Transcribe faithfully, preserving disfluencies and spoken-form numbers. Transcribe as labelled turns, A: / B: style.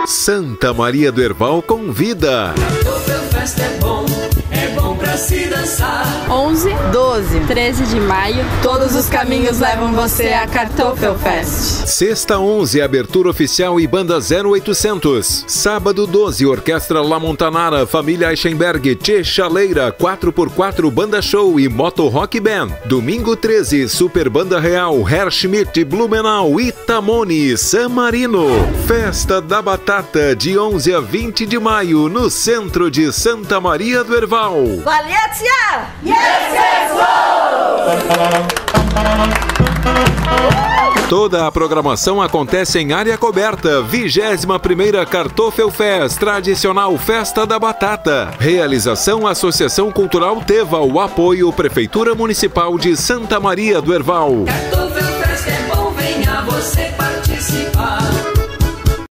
A: Santa Maria do Herval convida.
B: Kartoffelfest é bom, é bom pra se dançar.
C: onze, doze, treze de maio, todos os caminhos levam você a Kartoffelfest.
A: Sexta onze, abertura oficial e banda zero oitocentos. Sábado doze, Orquestra La Montanara, Família Eichenberg, Tchê Chaleira, quatro por quatro Banda Show e Moto Rock Band. Domingo treze, Super Banda Real, Herr Schmidt, Blumenau, Itamone, San Marino. Festa da Batata, de onze a vinte de maio, no centro de Santa Maria do Herval.
D: Valencia!
A: Toda a programação acontece em área coberta. vigésima primeira Kartoffelfest, tradicional Festa da Batata. Realização Associação Cultural Teva, o apoio Prefeitura Municipal de Santa Maria do Herval.
B: Kartoffelfest é bom, venha você participar.